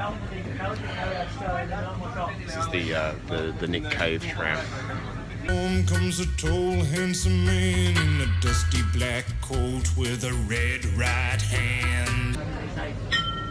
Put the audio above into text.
This is the Nick Cave tram. Home comes a tall, handsome man in a dusty black coat with a red right hand.